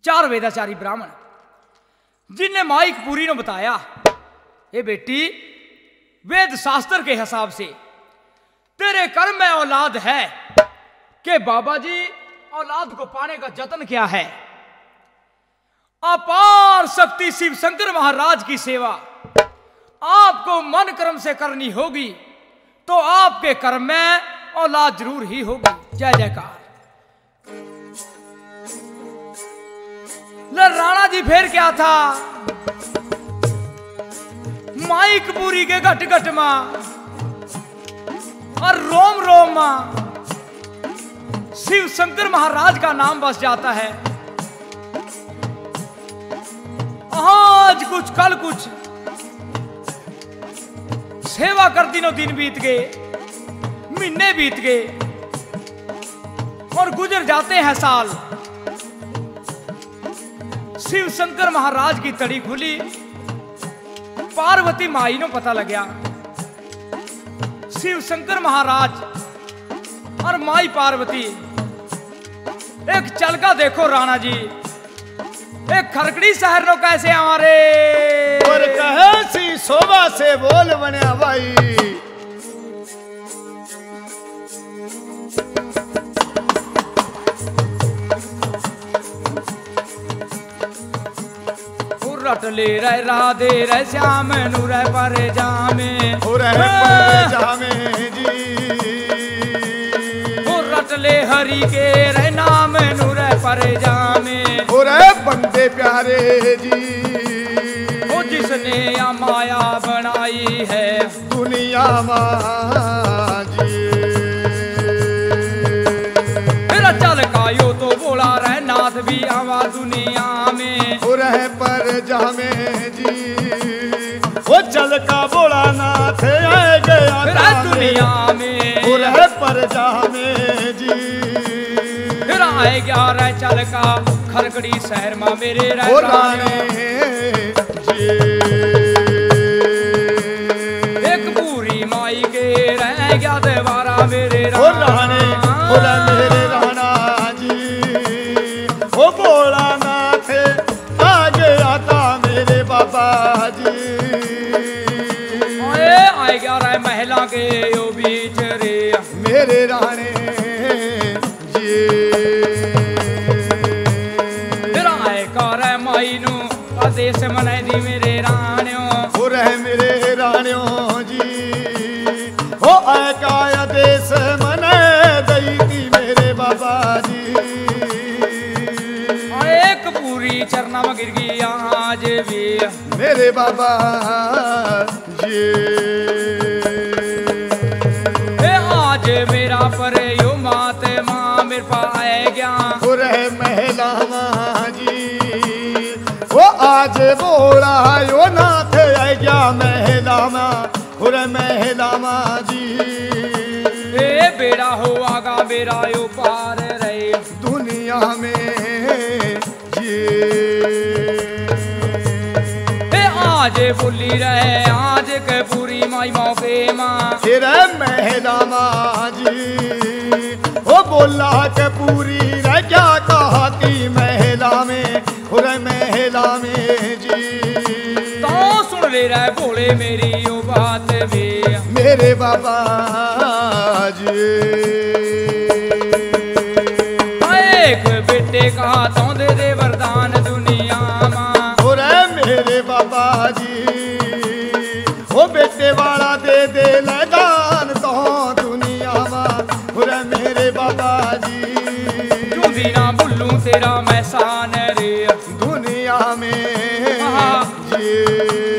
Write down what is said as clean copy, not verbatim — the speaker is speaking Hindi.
4 वेदाचारी ब्राह्मण जिनने माइक पूरी ने बताया, ए बेटी वेद शास्त्र के हिसाब से तेरे कर्म में औलाद है कि बाबा जी औलाद को पाने का जतन क्या है। अपार शक्ति शिव शंकर महाराज की सेवा आपको मन कर्म से करनी होगी तो आपके कर्म में औलाद जरूर ही होगी। जय जयकार। राणा जी फिर क्या था, माइक पूरी के घट घट मां और रोम रोम मां शिव शंकर महाराज का नाम बस जाता है। आज कुछ कल कुछ सेवा कर दिनों दिन बीत गए, महीने बीत गए और गुजर जाते हैं साल। शिव शंकर महाराज की तड़ी खुली, पार्वती माई को पता लग गया शिव शंकर महाराज और माई पार्वती एक चलका देखो राणा जी, एक खरकड़ी शहर नो कैसे हमारे और कहसी शोभा से बोल बने भाई। रट ले रहे राधे रहे श्याम नूर पर जामे जी रट ले हरि के रहे नाम नूर पर जामे बंदे प्यारे जी वो जिसने या माया बनाई है दुनिया जी। मेरा चल का यो तो बोला रहे नाथ भी आवा दुनिया में रह पर जामे जी वो चल का बोला नाथ आए गया दुनिया में रह पर जामे जी। फिर आए गया रह चल का खरकड़ी शहर में मेरे राने जी। एक पूरी माई के रह गया देवारा मेरे राने मेरे राणा जी वो बोला नाथ आ गया था मेरे बाबा जी। आए गया रह महिला के यो बीच रे मेरे राणे जी। फिर आए का रह माई नु आदेश मनाई दी मेरे राण्यो रह मेरे राण्यो जी हो आए का आदेश मना दई थी मेरे बाबा जी। एक पूरी चरना में गिर गई आज भी मेरे बाबा जी। आज मेरा पर यो मात माँ मेरे पाए गया रह महिला माँ जी वो आज बोला यो नाथ आ गया महिला माँ महिला माँ जी। ए बेड़ा हो आगा बेड़ा यो पार रहे दुनिया में जी। आज बोली रहे आज के पूरी माई मौके माँ महिला माँ जी वो बोला के पूरी रह क्या कहती महिला में महिला में जी। तो सुन ले रहे बोले मेरी यो बात भी मेरे बाबा जी। एक बेटे का तो दे दे वरदान दुनिया माँ मेरे बाबा जी वो बेटे वाला दे दे लदान तो दुनिया माँ मेरे बाबा जी। तू दीना बुल्लू तेरा मैसान रे दुनिया में जी।